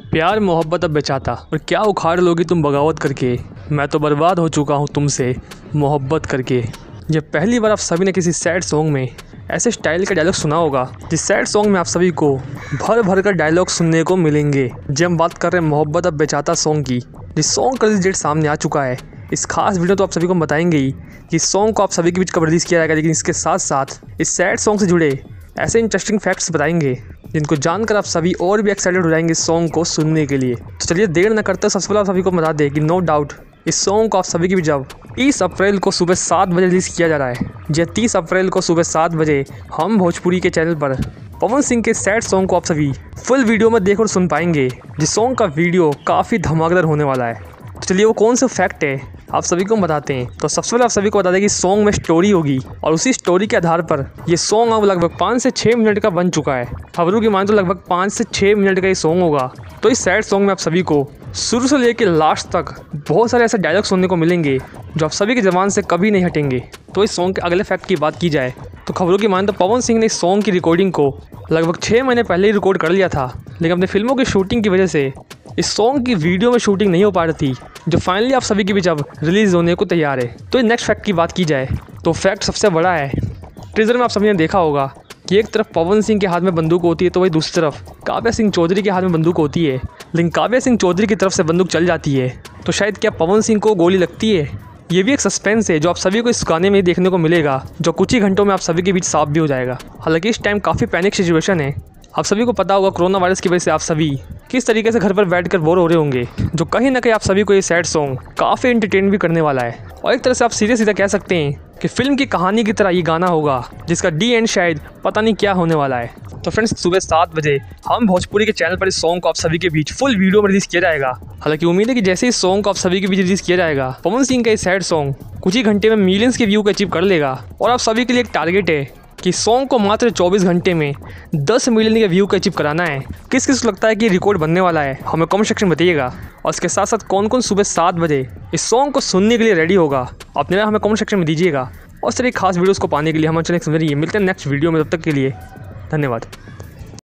प्यार मोहब्बत अब बेचाता और क्या उखाड़ लोगी तुम बगावत करके। मैं तो बर्बाद हो चुका हूँ तुमसे मोहब्बत करके। जब पहली बार आप सभी ने किसी सैड सॉन्ग में ऐसे स्टाइल का डायलॉग सुना होगा, जिस सैड सॉन्ग में आप सभी को भर भर कर डायलॉग सुनने को मिलेंगे। जब हम बात कर रहे हैं मोहब्बत अब बेचाता सॉन्ग की, जिस सॉन्ग का रिलीज डेट सामने आ चुका है, इस खास वीडियो तो आप सभी को बताएंगे ही कि इस सॉन्ग को आप सभी के बीच कब रिलीज़ किया जाएगा। लेकिन इसके साथ साथ इस सैड सॉन्ग से जुड़े ऐसे इंटरेस्टिंग फैक्ट्स बताएंगे जिनको जानकर आप सभी और भी एक्साइटेड हो जाएंगे इस सॉन्ग को सुनने के लिए। तो चलिए देर न करते सबसे पहले आप सभी को बता दें कि नो डाउट इस सॉन्ग को आप सभी के बीच अब 30 अप्रैल को सुबह 7 बजे रिलीज़ किया जा रहा है। जी 30 अप्रैल को सुबह 7 बजे हम भोजपुरी के चैनल पर पवन सिंह के सैड सॉन्ग को आप सभी फुल वीडियो में देख और सुन पाएंगे। जिस सॉन्ग का वीडियो काफ़ी धमाकेदार होने वाला है। तो चलिए वो कौन सा फैक्ट है आप सभी को बताते हैं। तो सबसे पहले आप सभी को बता दें कि सॉन्ग में स्टोरी होगी और उसी स्टोरी के आधार पर ये सॉन्ग अब लगभग 5 से 6 मिनट का बन चुका है। खबरों की माने तो लगभग 5 से 6 मिनट का ये सॉन्ग होगा। तो इस सैड सॉन्ग में आप सभी को शुरू से लेकर लास्ट तक बहुत सारे ऐसे डायलॉग सुनने को मिलेंगे जो आप सभी की ज़बान से कभी नहीं हटेंगे। तो इस सॉन्ग के अगले फैक्ट की बात की जाए तो खबरों की माने तो पवन सिंह ने इस सॉन्ग की रिकॉर्डिंग को लगभग 6 महीने पहले ही रिकॉर्ड कर लिया था। लेकिन अपने फिल्मों की शूटिंग की वजह से इस सॉन्ग की वीडियो में शूटिंग नहीं हो पा रही थी, जो फाइनली आप सभी के बीच अब रिलीज़ होने को तैयार है। तो नेक्स्ट फैक्ट की बात की जाए तो फैक्ट सबसे बड़ा है। टीजर में आप सभी ने देखा होगा कि एक तरफ पवन सिंह के हाथ में बंदूक होती है तो वही दूसरी तरफ काव्या सिंह चौधरी के हाथ में बंदूक होती है। लेकिन काव्या सिंह चौधरी की तरफ से बंदूक चल जाती है तो शायद क्या पवन सिंह को गोली लगती है। ये भी एक सस्पेंस है जो आप सभी को इस गाने में देखने को मिलेगा, जो कुछ ही घंटों में आप सभी के बीच साफ भी हो जाएगा। हालांकि इस टाइम काफ़ी पैनिक सिचुएशन है। आप सभी को पता होगा कोरोना वायरस की वजह से आप सभी किस तरीके से घर पर बैठकर बोर हो रहे होंगे, जो कहीं ना कहीं आप सभी को ये सैड सॉन्ग काफ़ी एंटरटेन भी करने वाला है। और एक तरह से आप सीधे कह सकते हैं कि फिल्म की कहानी की तरह ये गाना होगा जिसका डी एंड शायद पता नहीं क्या होने वाला है। तो फ्रेंड्स सुबह 7 बजे हम भोजपुरी के चैनल पर इस सॉन्ग को आप सभी के बीच फुल वीडियो में रिलीज़ किया जाएगा। हालांकि उम्मीद है कि जैसे इस सॉन्ग को आप सभी के बीच रिलीज़ किया जाएगा, पवन सिंह का ये सैड सॉन्ग कुछ ही घंटे में मिलियंस के व्यू को अचीव कर लेगा। और आप सभी के लिए एक टारगेट है कि सॉन्ग को मात्र 24 घंटे में 10 मिलियन के व्यू को अचीव कराना है। किस किस को लगता है कि रिकॉर्ड बनने वाला है हमें कमेंट सेक्शन में बताइएगा। और इसके साथ साथ कौन कौन सुबह 7 बजे इस सॉन्ग को सुनने के लिए रेडी होगा अपने नाम हमें कमेंट सेक्शन में दीजिएगा। और इस तरह खास वीडियोज़ को पाने के लिए हमारे चैनल से मिलते हैं नेक्स्ट वीडियो में। तब तक के लिए धन्यवाद।